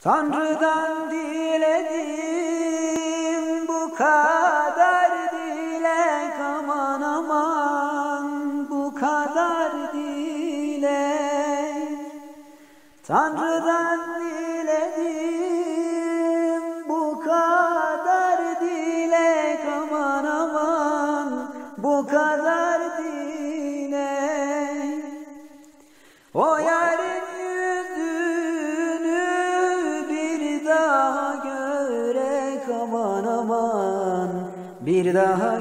Tanrı'dan diledim bu kadar dilek, aman aman bu kadar dilek. Tanrı'dan diledim bu kadar dilek, aman aman bu kadar dilek. O yarın yüzünü bir daha görek, aman aman bir daha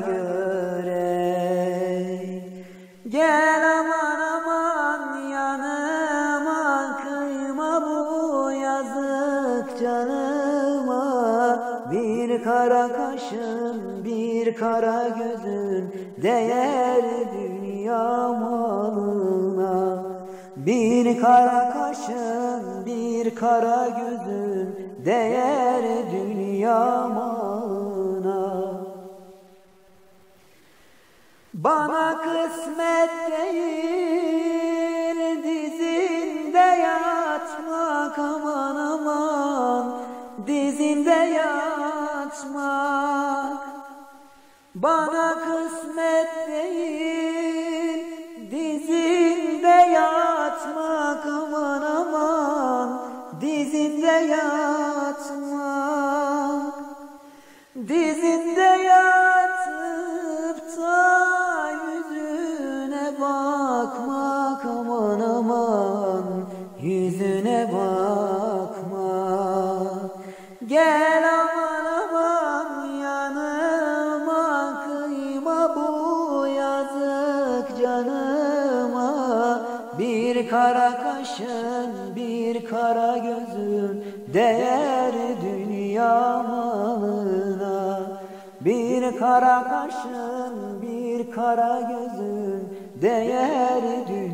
görek. Gel aman aman yanıma, kıyma bu yazık canıma. Bir kara kaşın bir kara gözün değer dünya malına. Bir kara kaşın bir kara gözün değer dünya malına. Bana kısmet değil dizinde yatmak, aman aman dizinde yatmak. Bana kısmet değil dizinde yatmak, aman aman dizinde yatmak. Dizinde yatıp da yüzüne bakmak, aman aman yüzüne bakmak. Gel aman aman yanıma, kıyma bu yazık canıma. Bir kara kaşın bir kara gözün değer dünya malına. Bir kara kaşın bir kara gözün değer dünya